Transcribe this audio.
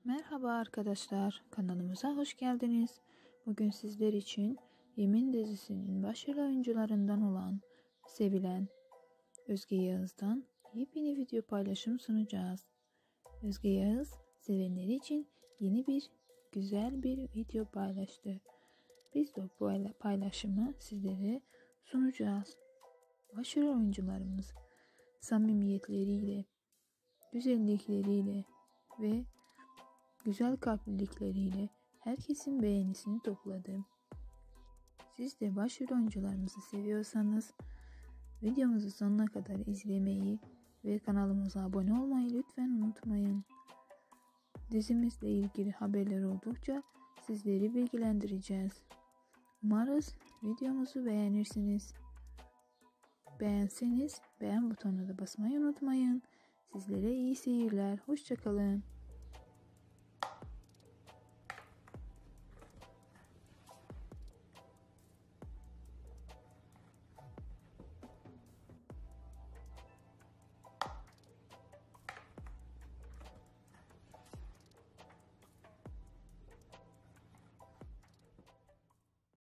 Merhaba arkadaşlar, kanalımıza hoş geldiniz. Bugün sizler için Yemin dizisinin başrol oyuncularından olan sevilen Özge Yağız'dan yepyeni video paylaşım sunacağız. Özge Yağız sevenleri için yeni güzel bir video paylaştı. Biz de bu paylaşımı sizlere sunacağız. Başrol oyuncularımız samimiyetleriyle, güzellikleriyle ve güzel kalplilikleriyle herkesin beğenisini topladı. Siz de başrol oyuncularımızı seviyorsanız videomuzu sonuna kadar izlemeyi ve kanalımıza abone olmayı lütfen unutmayın. Dizimizle ilgili haberler oldukça sizleri bilgilendireceğiz. Umarız videomuzu beğenirsiniz. Beğenseniz beğen butonuna da basmayı unutmayın. Sizlere iyi seyirler. Hoşça kalın.